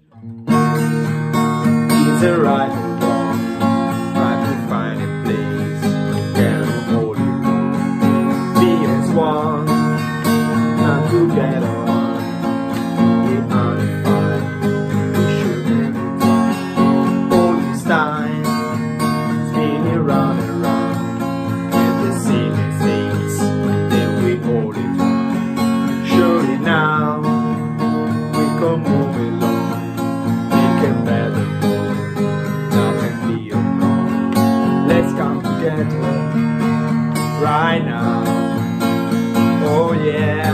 It's a right and wrong, try to find a place, can hold you wrong. Be as one, not together. We are fine, we should have it right. All this time, spinning round and round, and the same things, then we hold it down. Surely now, we can move along, make a better world, nothing be wrong. Let's come together, right now, oh yeah.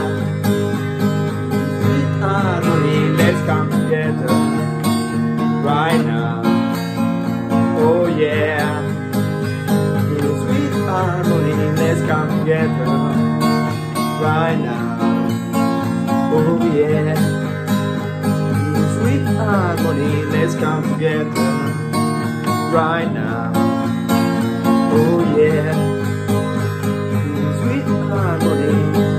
With harmony, let's come together, right now, oh yeah. With harmony, let's come together, right now, oh yeah. Sweet harmony, let's come together, right now, oh yeah. Sweet harmony,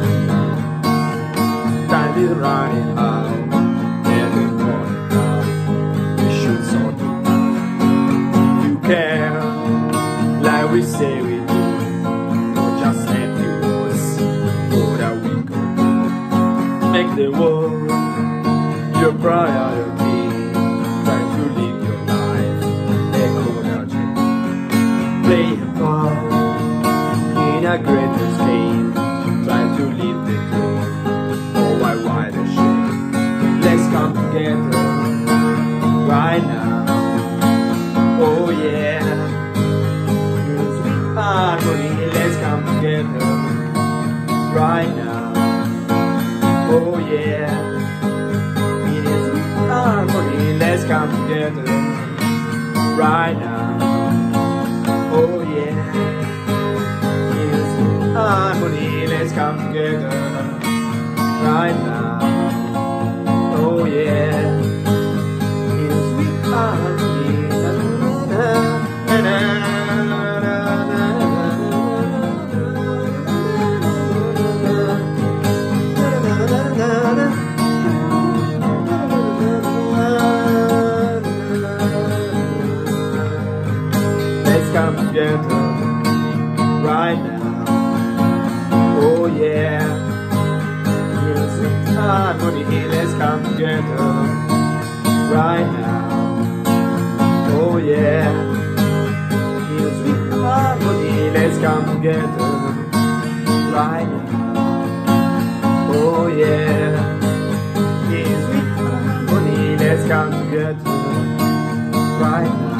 time is running out, every morning now, we should sort it out. You care, like we say we do, or just let you see what that we could do. Make the world your priority, try to live your life accordingly. Play a part in a greater scale, try to live the dream, oh why the shame. Let's come together, right now, oh yeah. Sweet harmony, let's come together, right now, oh yeah. Harmony, let's come together, right now, oh yeah. Yes, harmony, let's come together, right now, oh yeah. Yes, harmony, na na na na na. Come together, right now, oh yeah. Yes, with harmony, let's come together, right now, oh yeah. Yes, with harmony, let's come together, right now, oh yeah. Yes, with harmony, let's come together, right now.